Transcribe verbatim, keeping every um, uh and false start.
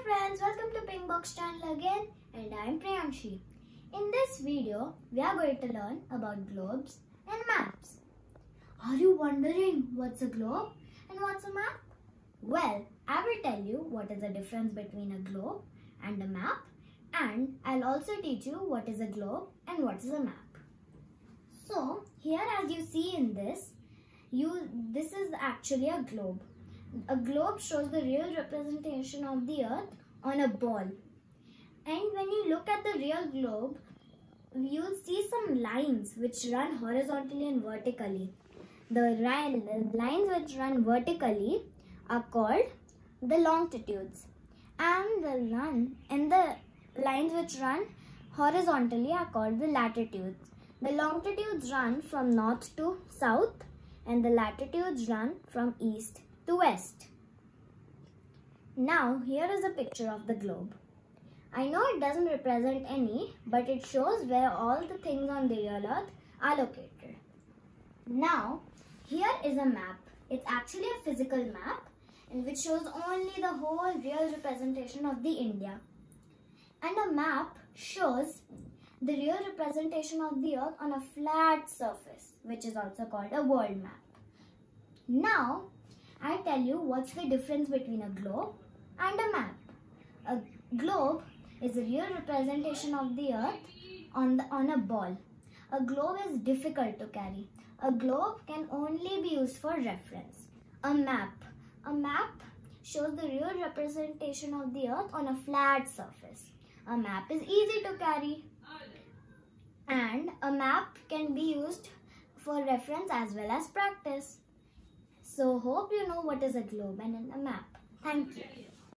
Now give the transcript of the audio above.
friends, welcome to Pink Box channel again, and I am Priyanshi. In this video, we are going to learn about globes and maps. Are you wondering what's a globe and what's a map? Well, I will tell you what is the difference between a globe and a map, and I'll also teach you what is a globe and what is a map. So, here as you see in this, you this is actually a globe. A globe shows the real representation of the earth on a ball. And when you look at the real globe, you'll see some lines which run horizontally and vertically. The lines which run vertically are called the longitudes, and the run and the lines which run horizontally are called the latitudes. The longitudes run from north to south, and the latitudes run from east to west. Now here is a picture of the globe. I know it doesn't represent any, but it shows where all the things on the real earth are located. Now here is a map. It's actually a physical map and which shows only the whole real representation of the India. And a map shows the real representation of the earth on a flat surface, which is also called a world map. Now I tell you what's the difference between a globe and a map. A globe is a real representation of the earth on, the, on a ball. A globe is difficult to carry. A globe can only be used for reference. A map. A map shows the real representation of the earth on a flat surface. A map is easy to carry. And a map can be used for reference as well as practice. So hope you know what is a globe and a map. Thank you.